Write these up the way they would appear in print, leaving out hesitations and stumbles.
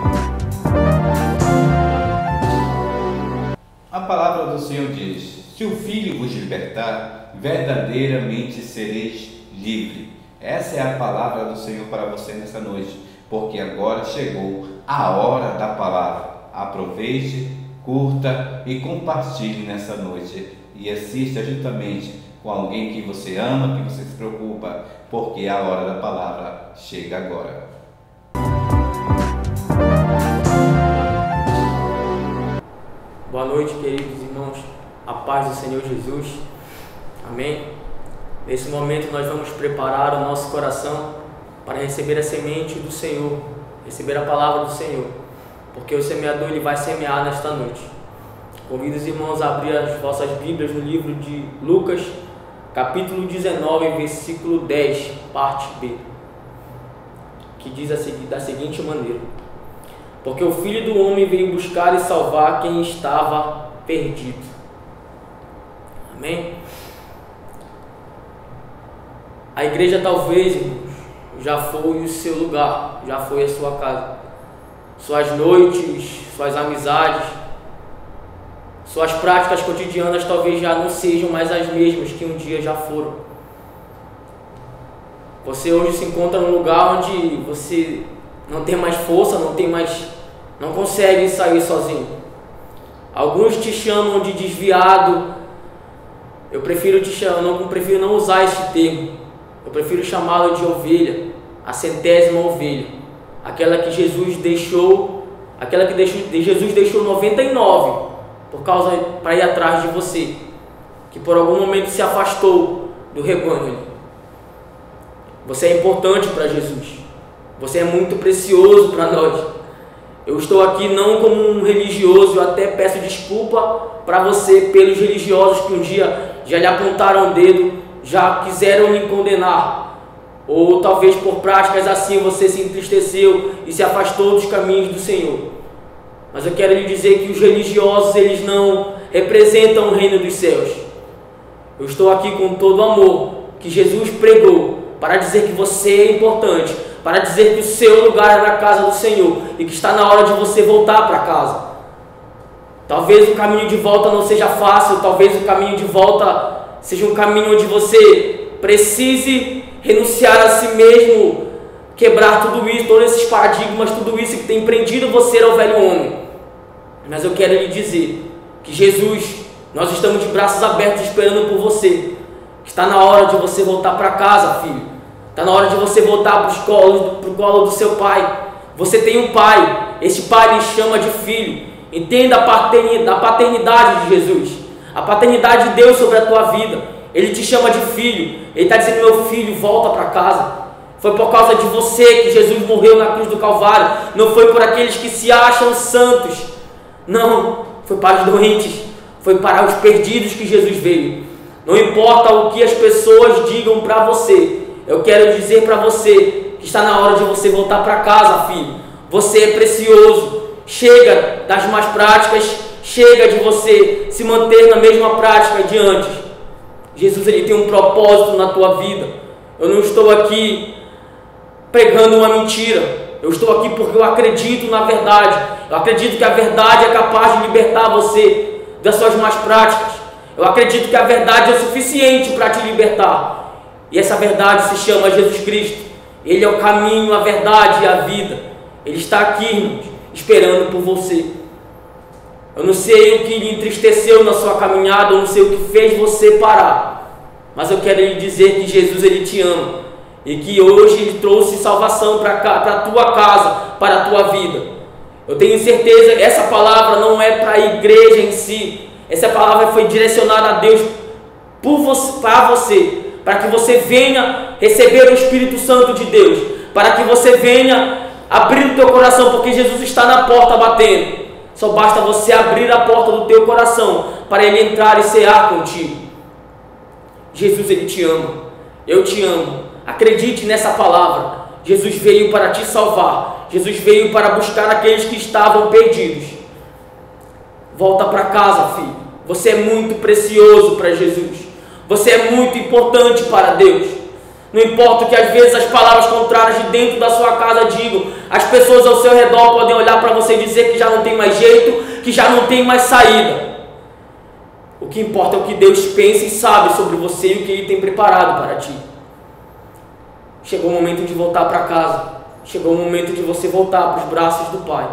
A palavra do Senhor diz: se o Filho vos libertar, verdadeiramente sereis livre. Essa é a palavra do Senhor para você nessa noite, porque agora chegou a hora da palavra. Aproveite, curta e compartilhe nessa noite e assista juntamente com alguém que você ama, que você se preocupa, porque a hora da palavra chega agora. Boa noite, queridos irmãos, a paz do Senhor Jesus, amém? Nesse momento nós vamos preparar o nosso coração para receber a semente do Senhor, receber a palavra do Senhor, porque o semeador ele vai semear nesta noite. Convido os irmãos a abrir as vossas Bíblias no livro de Lucas, capítulo 19, versículo 10, parte B, que diz da seguinte maneira: porque o Filho do Homem veio buscar e salvar quem estava perdido. Amém? A igreja talvez, irmãos, já foi o seu lugar, já foi a sua casa. Suas noites, suas amizades, suas práticas cotidianas talvez já não sejam mais as mesmas que um dia já foram. Você hoje se encontra num lugar onde você não tem mais força, não consegue sair sozinho. Alguns te chamam de desviado. Eu prefiro não usar este termo. Eu prefiro chamá-lo de ovelha, a centésima ovelha, aquela que Jesus deixou 99 para ir atrás de você, que por algum momento se afastou do rebanho. Você é importante para Jesus. Você é muito precioso para nós. Eu estou aqui não como um religioso, eu até peço desculpa para você pelos religiosos que um dia já lhe apontaram o dedo, já quiseram lhe condenar, ou talvez por práticas assim você se entristeceu e se afastou dos caminhos do Senhor. Mas eu quero lhe dizer que os religiosos, eles não representam o reino dos céus. Eu estou aqui com todo o amor que Jesus pregou para dizer que você é importante, para dizer que o seu lugar é na casa do Senhor e que está na hora de você voltar para casa. Talvez o caminho de volta não seja fácil, talvez o caminho de volta seja um caminho onde você precise renunciar a si mesmo, quebrar tudo isso, todos esses paradigmas, tudo isso que tem prendido você ao velho homem. Mas eu quero lhe dizer que Jesus, nós estamos de braços abertos esperando por você. Está na hora de você voltar para casa, filho. Está na hora de você voltar para o colo do seu pai. Você tem um pai, esse pai lhe chama de filho. Entenda a paternidade de Jesus, a paternidade de Deus sobre a tua vida. Ele te chama de filho, ele está dizendo: meu filho, volta para casa. Foi por causa de você que Jesus morreu na cruz do Calvário, não foi por aqueles que se acham santos, não, foi para os doentes, foi para os perdidos que Jesus veio. Não importa o que as pessoas digam para você, eu quero dizer para você que está na hora de você voltar para casa, filho. Você é precioso. Chega das más práticas, chega de você se manter na mesma prática de antes. Jesus, ele tem um propósito na tua vida. Eu não estou aqui pregando uma mentira. Eu estou aqui porque eu acredito na verdade. Eu acredito que a verdade é capaz de libertar você das suas más práticas. Eu acredito que a verdade é suficiente para te libertar. E essa verdade se chama Jesus Cristo. Ele é o caminho, a verdade e a vida. Ele está aqui, irmãos, esperando por você. Eu não sei o que lhe entristeceu na sua caminhada, eu não sei o que fez você parar, mas eu quero lhe dizer que Jesus, ele te ama e que hoje ele trouxe salvação para a tua casa, para a tua vida. Eu tenho certeza que essa palavra não é para a igreja em si, essa palavra foi direcionada a Deus para você, para que você venha receber o Espírito Santo de Deus, para que você venha abrir o teu coração, porque Jesus está na porta batendo. Só basta você abrir a porta do teu coração para Ele entrar e cear contigo. Jesus, ele te ama. Eu te amo. Acredite nessa palavra. Jesus veio para te salvar. Jesus veio para buscar aqueles que estavam perdidos. Volta para casa, filho. Você é muito precioso para Jesus. Você é muito importante para Deus. Não importa o que às vezes as palavras contrárias de dentro da sua casa digam, As pessoas ao seu redor podem olhar para você e dizer que já não tem mais jeito, que já não tem mais saída. O que importa é o que Deus pensa e sabe sobre você e o que Ele tem preparado para ti. Chegou o momento de voltar para casa. Chegou o momento de você voltar para os braços do Pai.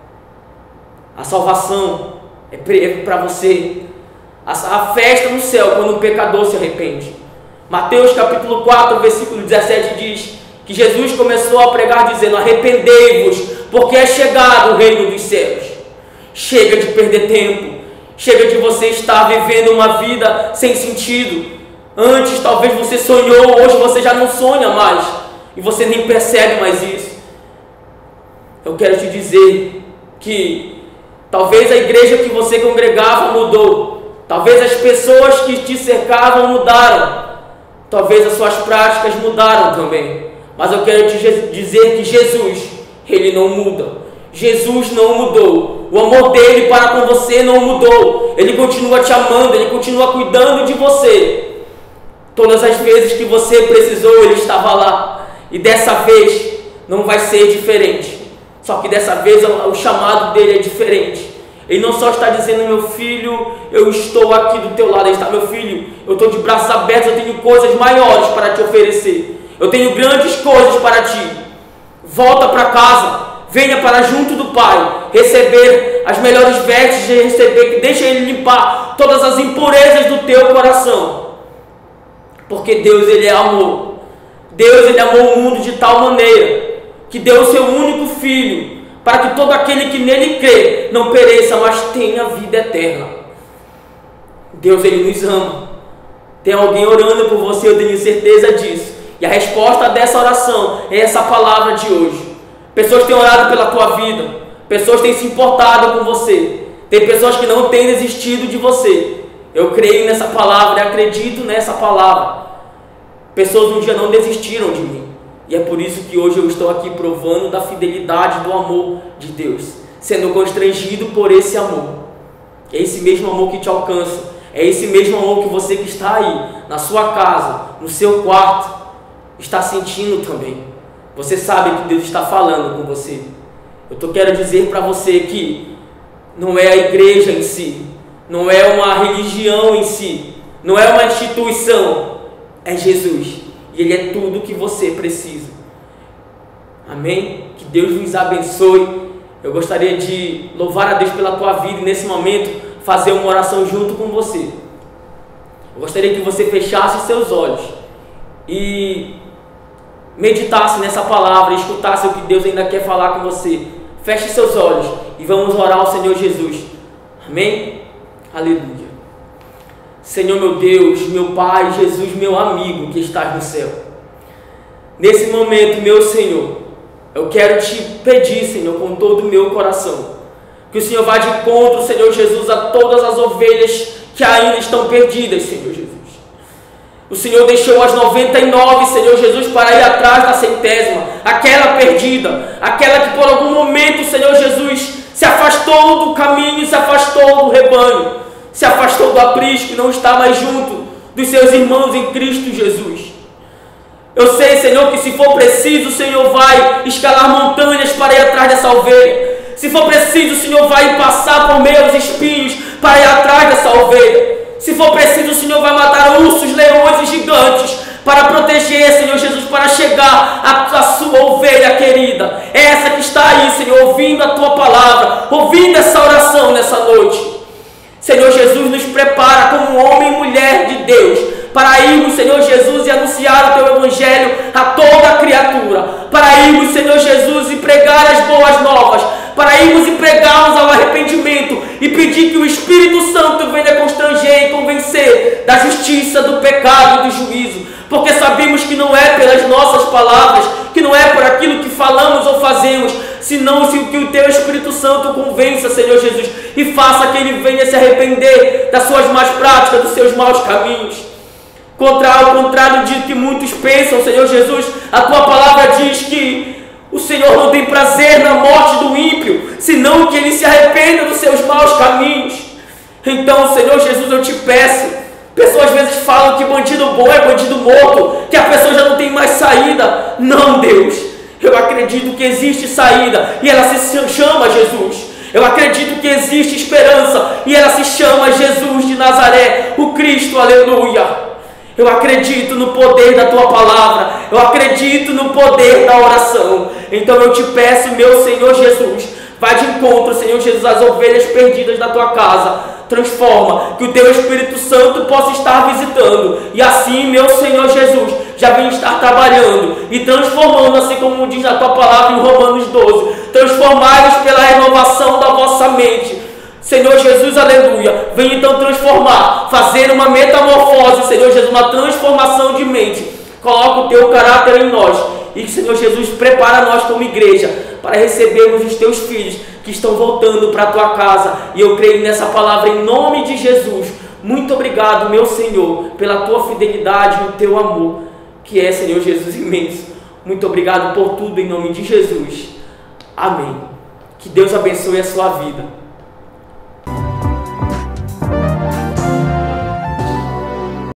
A salvação é para você. A festa no céu quando o pecador se arrepende. Mateus capítulo 4, versículo 17 diz que Jesus começou a pregar dizendo: arrependei-vos, porque é chegado o reino dos céus. Chega de perder tempo. Chega de você estar vivendo uma vida sem sentido. Antes talvez você sonhou, hoje você já não sonha mais. E você nem percebe mais isso. Eu quero te dizer que talvez a igreja que você congregava mudou. Talvez as pessoas que te cercavam mudaram. Talvez as suas práticas mudaram também. Mas eu quero te dizer que Jesus, Ele não muda. Jesus não mudou. O amor dele para com você não mudou. Ele continua te amando, Ele continua cuidando de você. Todas as vezes que você precisou, Ele estava lá. E dessa vez não vai ser diferente. Só que dessa vez o chamado dele é diferente. Ele não só está dizendo: meu filho, eu estou aqui do teu lado. Ele está: meu filho, eu estou de braços abertos, eu tenho coisas maiores para te oferecer. Eu tenho grandes coisas para ti. Volta para casa. Venha para junto do Pai, receber as melhores vestes, deixa Ele limpar todas as impurezas do teu coração. Porque Deus, Ele é amor. Deus, Ele amou o mundo de tal maneira que deu o seu único Filho, para que todo aquele que nele crê não pereça, mas tenha vida eterna. Deus, Ele nos ama. Tem alguém orando por você, eu tenho certeza disso. E a resposta dessa oração é essa palavra de hoje. Pessoas têm orado pela tua vida. Pessoas têm se importado com você. Tem pessoas que não têm desistido de você. Eu creio nessa palavra e acredito nessa palavra. Pessoas um dia não desistiram de mim. E é por isso que hoje eu estou aqui provando da fidelidade, do amor de Deus. Sendo constrangido por esse amor. É esse mesmo amor que te alcança. É esse mesmo amor que você que está aí, na sua casa, no seu quarto, está sentindo também. Você sabe que Deus está falando com você. Eu quero dizer para você que não é a igreja em si, não é uma religião em si, não é uma instituição, é Jesus. E Ele é tudo que você precisa. Amém? Que Deus nos abençoe. Eu gostaria de louvar a Deus pela tua vida e nesse momento fazer uma oração junto com você. Eu gostaria que você fechasse seus olhos e meditasse nessa palavra, escutasse o que Deus ainda quer falar com você. Feche seus olhos e vamos orar ao Senhor Jesus. Amém? Aleluia. Senhor meu Deus, meu Pai, Jesus, meu amigo que estás no céu. Nesse momento, meu Senhor, eu quero te pedir, Senhor, com todo o meu coração, que o Senhor vá de encontro, Senhor Jesus, a todas as ovelhas que ainda estão perdidas, Senhor Jesus. O Senhor deixou as 99, Senhor Jesus, para ir atrás da 100ª, aquela perdida, aquela que por algum momento, Senhor Jesus, se afastou do caminho, se afastou do rebanho, se afastou do aprisco e não está mais junto dos seus irmãos em Cristo Jesus. Eu sei, Senhor, que se for preciso, o Senhor vai escalar montanhas para ir atrás dessa ovelha. Se for preciso, o Senhor vai passar por meio dos espinhos para ir atrás dessa ovelha. Se for preciso, o Senhor vai matar ursos, leões e gigantes para proteger, Senhor Jesus, para chegar à sua ovelha querida. É essa que está aí, Senhor, ouvindo a tua palavra, ouvindo essa oração nessa noite. Senhor Jesus, nos prepara como homem e mulher de Deus para irmos, Senhor Jesus, e anunciar o teu evangelho a toda a criatura, para irmos, Senhor Jesus, e pregar as boas novas, para irmos e pregarmos ao arrependimento e pedir que o Espírito Santo venha constranger e convencer da justiça, do pecado e do juízo, porque sabemos que não é pelas nossas palavras, que não é por aquilo que falamos ou fazemos, senão se que o teu Espírito Santo convença, Senhor Jesus, e faça que ele venha se arrepender das suas más práticas, dos seus maus caminhos. Ao contrário de que muitos pensam, Senhor Jesus, a tua palavra diz que o Senhor não tem prazer na morte do ímpio, senão que ele se arrependa dos seus maus caminhos. Então, Senhor Jesus, eu te peço. Pessoas às vezes falam que bandido bom é bandido morto, que a pessoa já não tem mais saída. Não, Deus. Eu acredito que existe saída e ela se chama Jesus. Eu acredito que existe esperança e ela se chama Jesus de Nazaré, o Cristo, aleluia. Eu acredito no poder da tua palavra, eu acredito no poder da oração. Então eu te peço, meu Senhor Jesus, vai de encontro, Senhor Jesus, às ovelhas perdidas da tua casa. Transforma, que o teu Espírito Santo possa estar visitando, e assim, meu Senhor Jesus, já vem estar trabalhando e transformando, assim como diz na tua palavra em Romanos 12, transformai-vos pela renovação da vossa mente. Senhor Jesus, aleluia, vem então transformar, fazer uma metamorfose, Senhor Jesus, uma transformação de mente. Coloca o teu caráter em nós e, Senhor Jesus, prepara nós como igreja para recebermos os teus filhos que estão voltando para a tua casa. E eu creio nessa palavra em nome de Jesus. Muito obrigado, meu Senhor, pela tua fidelidade e o teu amor, que é, Senhor Jesus, imenso. Muito obrigado por tudo em nome de Jesus. Amém. Que Deus abençoe a sua vida.